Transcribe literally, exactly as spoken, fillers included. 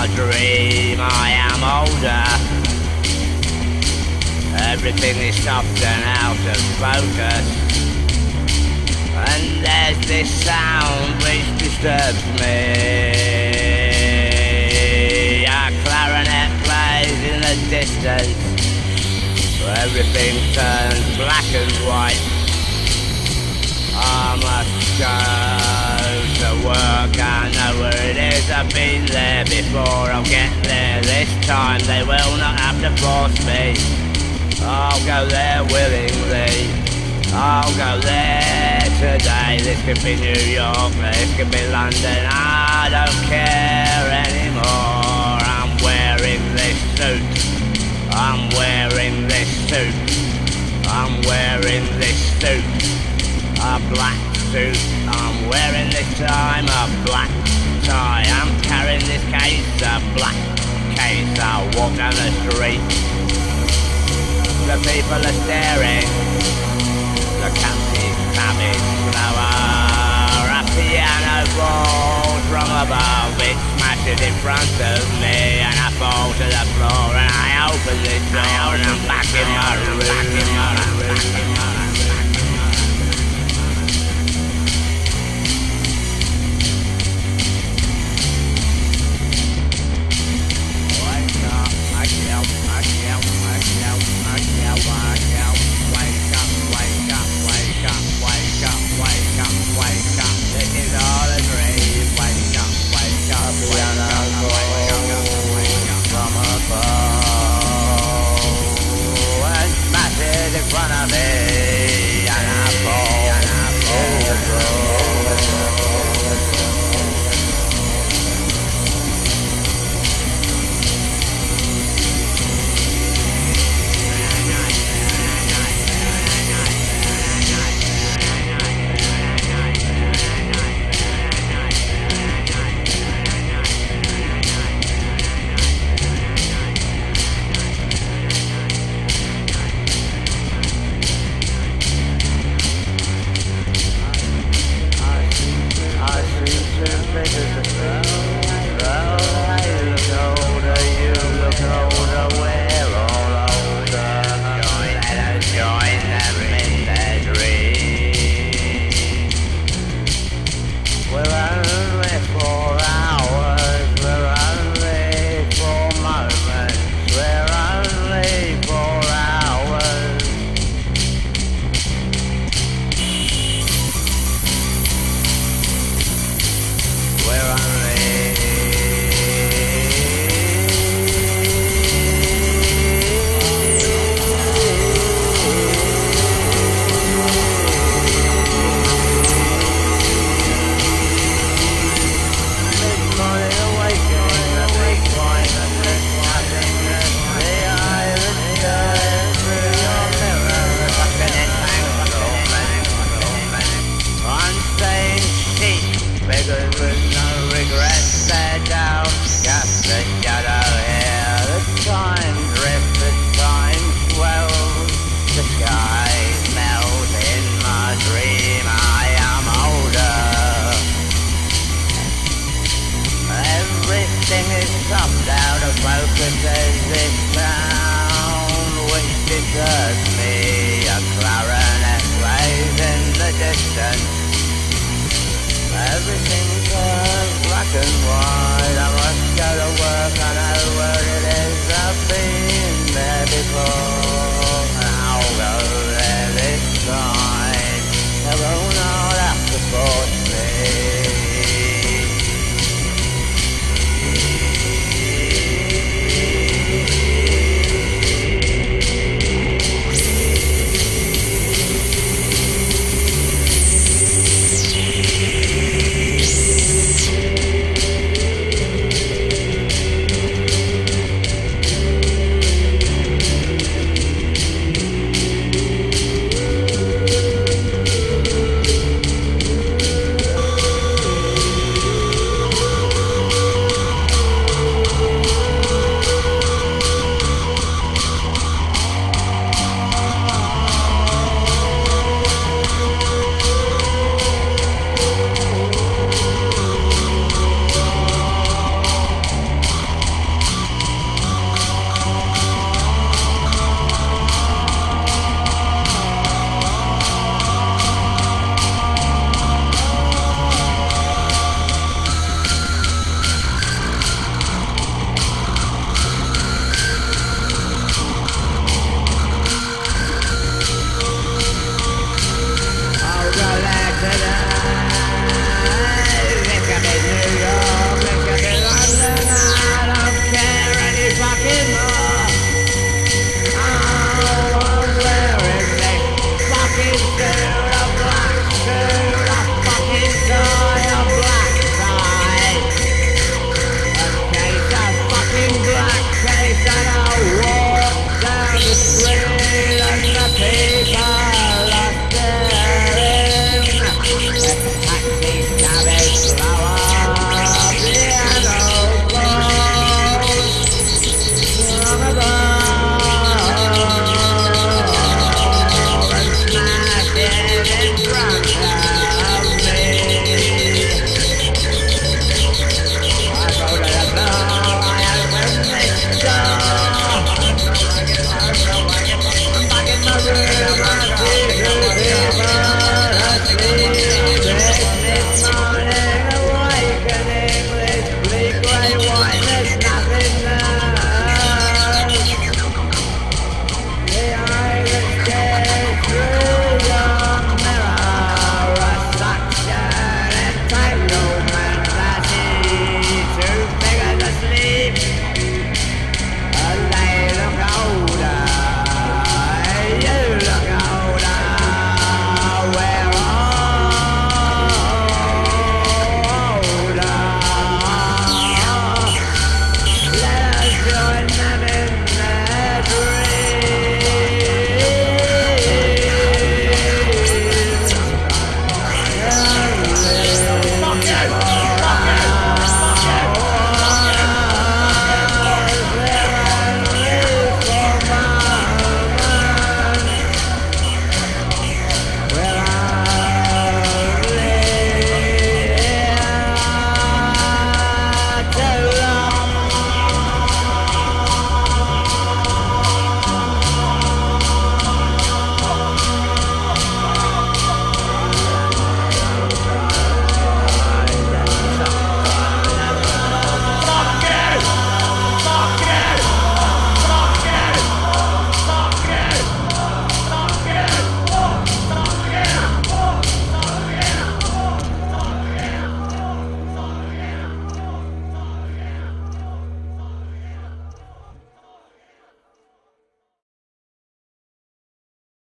my dream I am older. Everything is soft and out of focus, and there's this sound which disturbs me. A clarinet plays in the distance, everything turns black and white. I must go to work, I know where it is, I've been there before, I'll get there this time, they will not have to force me. I'll go there willingly, I'll go there today. This could be New York, this could be London, I don't care anymore. I'm wearing this suit, I'm wearing this suit, I'm wearing this suit, a black suit. I'm wearing this time a black tie. I'm carrying this case, a black case. I walk down the street, the people are staring, the captain cabin slower. A piano falls from above, it smashes in front of me, and I fall to the floor, and I open this door, and I'm back in my room, back in my room, back in my room. Everything turns black and white.